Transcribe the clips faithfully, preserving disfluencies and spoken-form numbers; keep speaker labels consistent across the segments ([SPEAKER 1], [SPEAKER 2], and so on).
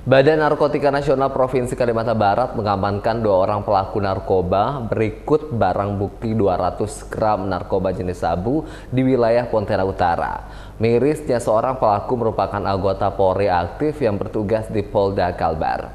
[SPEAKER 1] Badan Narkotika Nasional Provinsi Kalimantan Barat mengamankan dua orang pelaku narkoba berikut barang bukti dua ratus gram narkoba jenis sabu di wilayah Pontianak Utara. Mirisnya seorang pelaku merupakan anggota Polri aktif yang bertugas di Polda Kalbar.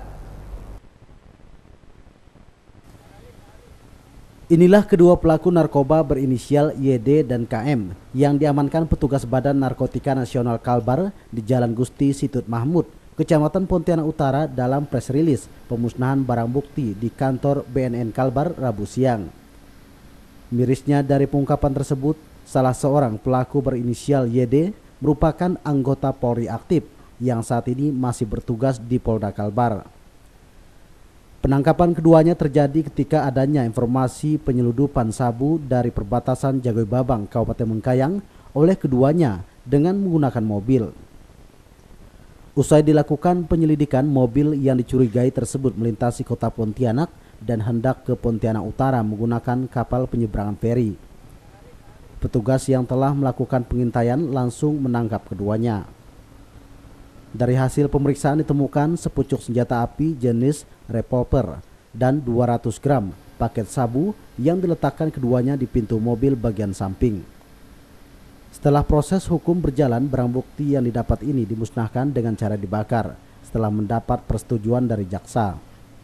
[SPEAKER 2] Inilah kedua pelaku narkoba berinisial Y D dan K M yang diamankan petugas Badan Narkotika Nasional Kalbar di Jalan Gusti Situt Mahmud, Kecamatan Pontianak Utara dalam press release pemusnahan barang bukti di kantor B N N Kalbar Rabu siang. Mirisnya dari pengungkapan tersebut, salah seorang pelaku berinisial Y D merupakan anggota Polri aktif yang saat ini masih bertugas di Polda Kalbar. Penangkapan keduanya terjadi ketika adanya informasi penyeludupan sabu dari perbatasan Jagoy Babang, Kabupaten Mengkayang oleh keduanya dengan menggunakan mobil. Usai dilakukan penyelidikan, mobil yang dicurigai tersebut melintasi kota Pontianak dan hendak ke Pontianak Utara menggunakan kapal penyeberangan feri. Petugas yang telah melakukan pengintaian langsung menangkap keduanya. Dari hasil pemeriksaan ditemukan sepucuk senjata api jenis revolver dan dua ratus gram paket sabu yang diletakkan keduanya di pintu mobil bagian samping. Setelah proses hukum berjalan, barang bukti yang didapat ini dimusnahkan dengan cara dibakar setelah mendapat persetujuan dari jaksa.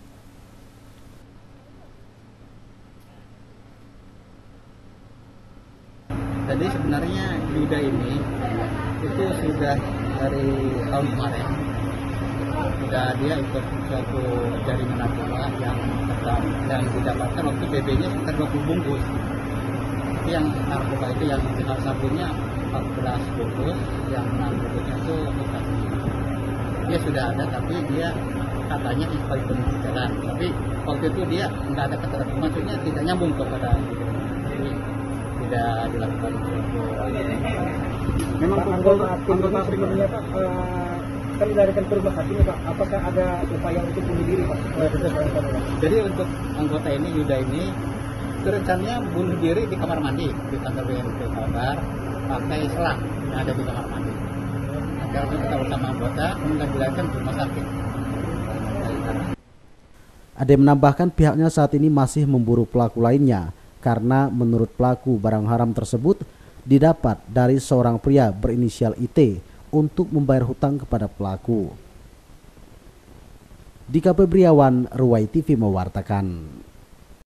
[SPEAKER 3] Jadi sebenarnya Yuda ini itu sudah dari tahun kemarin sudah dia ikut suatu jaringan narkoba yang tetap yang didapatkan waktu B B-nya sekitar dua puluh bungkus. Tapi yang narkoba itu yang jenis sabunya empat belas bungkus, yang enam bungkusnya itu bukan. Dia sudah ada tapi dia katanya inspektor jalan. Tapi waktu itu dia nggak ada kata maksudnya tidak nyambung kepada jadi tidak dilakukan suatu.
[SPEAKER 4] Memang anggota anggota pribadinya Pak, uh, kan dilarikan ke rumah sakit Pak. Apakah ada upaya untuk bunuh diri Pak?
[SPEAKER 3] Jadi untuk anggota ini Yuda ini rencananya bunuh diri di kamar mandi di kantor B N N Kalbar pakai selang yang ada di kamar mandi. Akhirnya kita bersama anggota kemudian dilarikan ke rumah sakit.
[SPEAKER 2] Ade menambahkan pihaknya saat ini masih memburu pelaku lainnya karena menurut pelaku barang haram tersebut didapat dari seorang pria berinisial I T untuk membayar hutang kepada pelaku. Dika Febriawan, Ruwai T V mewartakan.